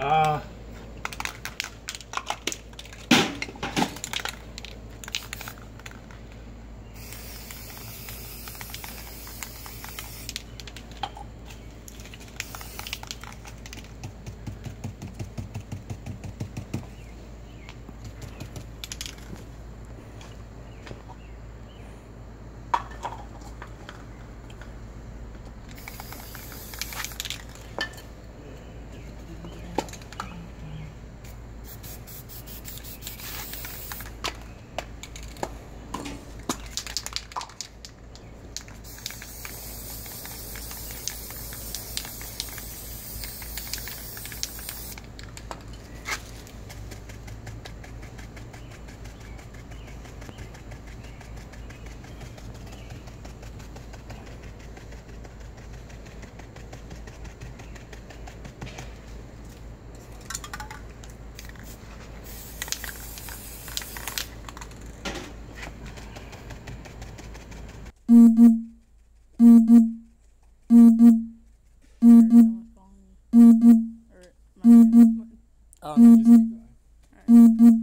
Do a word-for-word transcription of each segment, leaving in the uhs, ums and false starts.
Ah. Oh, no, just keep going.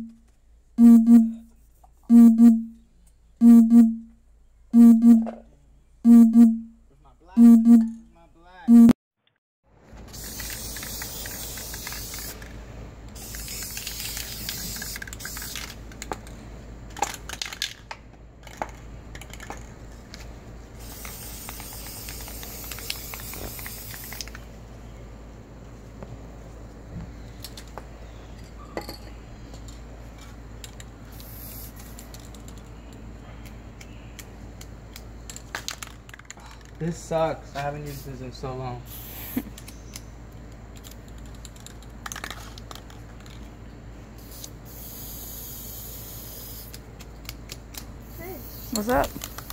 With my black, with my black. This sucks. I haven't used this in so long. Hey. What's up?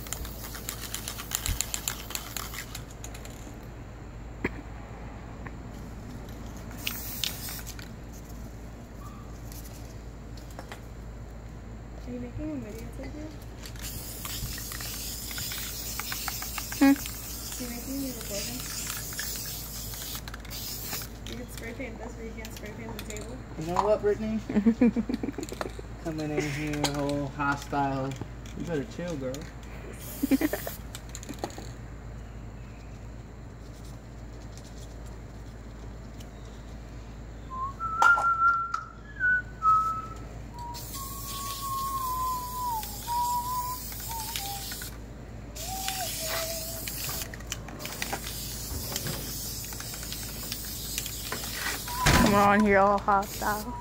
Are you making a video today? Hmm? Are you making me recording? You can spray paint this, but you can't spray paint the table. You know what, Brittany? Coming in here whole hostile. You better chill, girl. Come on here all hostile.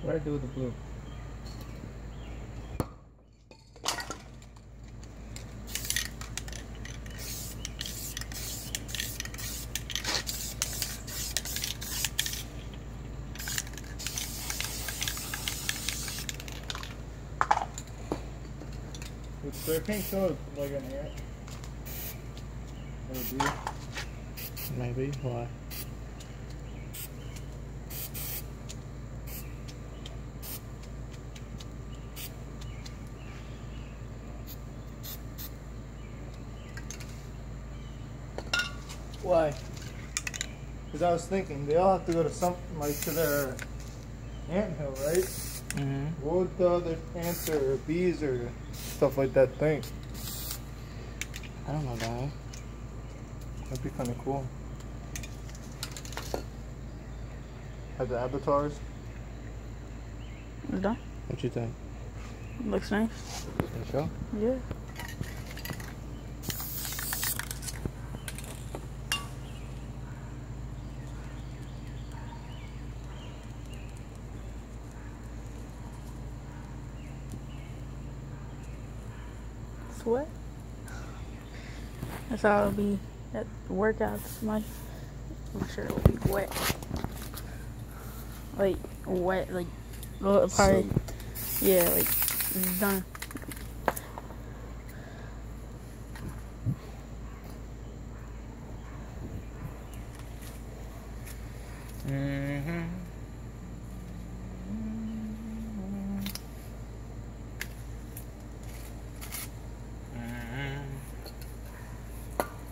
What do I do with the blue? Would spray paint show like an air? It would be. Maybe. Why? Why? Because I was thinking they all have to go to something like to their anthill, right? Mm-hmm. What would the other ants or bees or stuff like that think? I don't know, guy. That'd be kind of cool. Have the avatars. It's done. What you think? Looks nice. Think so? Yeah. Sweat. That's how it'll be at workouts. My, my shirt will be wet. Like, wet, like, well, probably, yeah, like, it's done. Mm-hmm.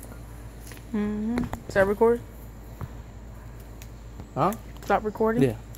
Mm-hmm. Is that record? Huh? Stop recording? Yeah.